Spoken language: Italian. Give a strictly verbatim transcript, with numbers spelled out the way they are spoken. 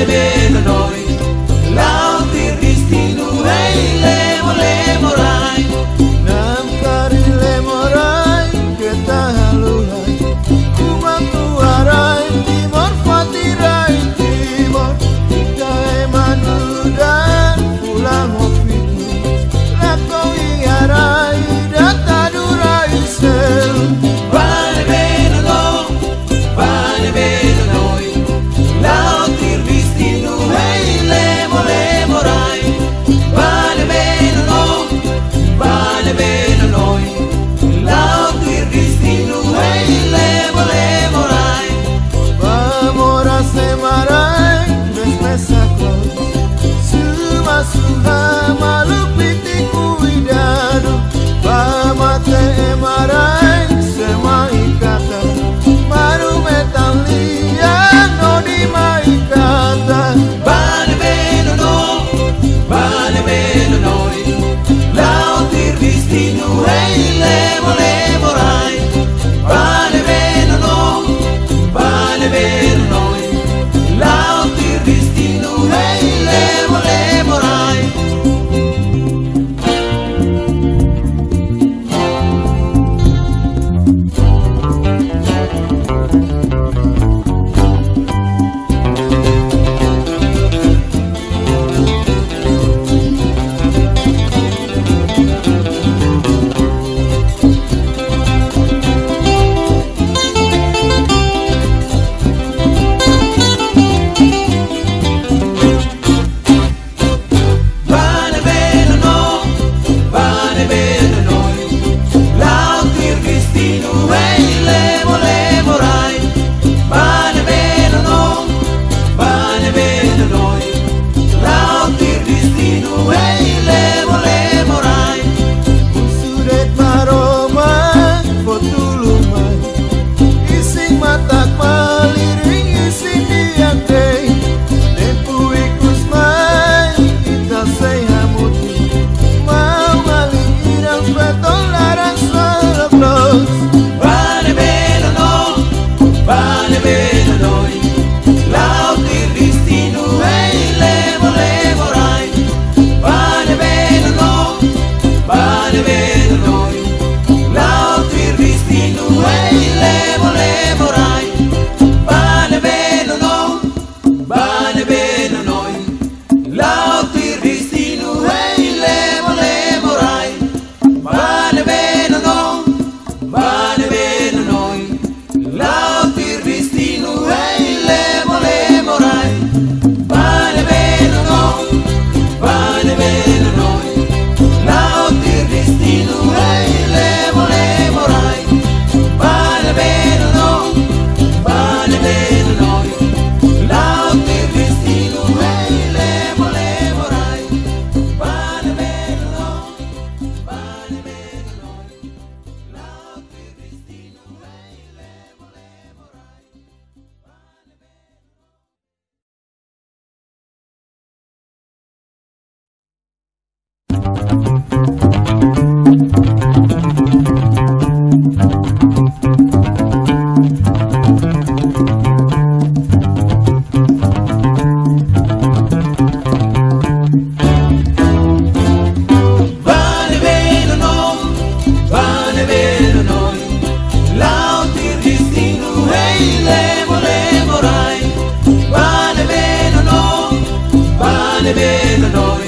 vale bene noi, l'autir destino e le volemo rai. Nam kari le morai ke tahalurai, kumatu arai timor fatirai timor, ikae manudan pulang hofitu, lakoi arai datadurai sel. Vale bene noi, vale bene noi, l'autir destino e le volemo rai. Vale bene noi, vale bene noi, l'autir destino e le volemo rai. Vamora semarai besmesakos, suma suha malupiti kuidadu, vamate emarai sema ikata, maru metalia no di maikata. Vale bene noi, vale bene noi, l'autir destino e le volemo rai. Vale bene noi, vale bene noi, l'autir destino e le volemo rai. Vale bene noi, vale bene noi, l'autir destino e le volemo rai. Vale bene noi, vale bene noi, l'autir destino e le volemo rai. Sudet maroma fotulumai, ising matak maliring ising diantei, tempu ikus mai kita sehamuti, mau maling irang petolaran salaplos. Vale bene noi, vale bene noi, l'autir destino e le volemo rai. Vale bene noi, vale bene noi, l'autir destino e le volemo rai. Vale bene noi, vale bene noi, l'autir destino e le volemo rai. Vale bene noi, vale bene noi, l'autir destino e le volemo rai. Vale bene noi, vale bene noi, l'autir destino e le volemo rai. Vale bene noi, vale bene noi, l'autir destino e le volemo rai. Vale bene noi, vale bene noi, l'autir destino e le volemo rai. Vale bene noi, vale bene noi, l'autir destino e le volemo rai. Vale bene noi, vale bene noi,